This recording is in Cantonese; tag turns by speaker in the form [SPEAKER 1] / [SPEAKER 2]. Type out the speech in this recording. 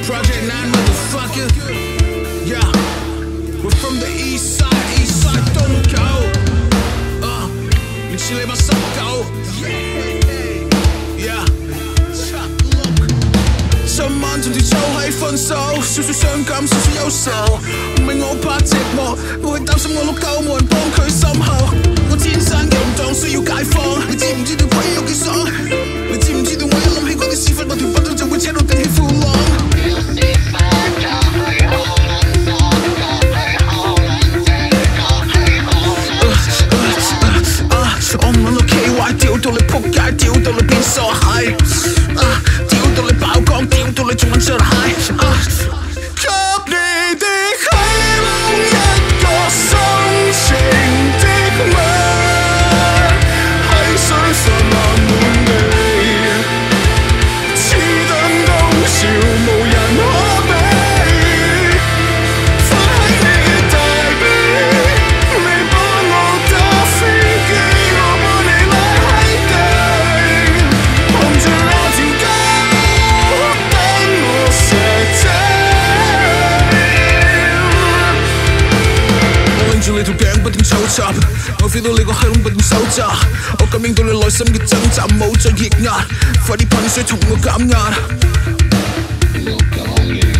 [SPEAKER 1] Project 9 motherfucker. Yeah, we're from the east side 東九。唔似你把濕狗。Yeah. 尋晚同條臭閪分手，少少傷感少少憂愁。唔係我怕寂寞，我係擔心我碌鳩冇人幫佢深喉。我天生淫蕩需要解放，你知唔知道撲嘢有幾爽？你知唔知道我一諗起嗰啲屎忽我條賓周就會扯到頂起褲浪。我唔撚落 K， 屌到你仆街，屌到你變傻閪，屌到你爆缸，屌到你仲撚柒high，給你的閪窿一個深情的吻，閪水氾濫滿地，此等高潮無人可比，瞓喺你嘅大髀，你幫我打飛機。你條頸不斷抽插，我 feel 到你個閪窿不斷手揸，我感應到你內心嘅掙扎，冇再抑壓，快啲噴水同我減壓。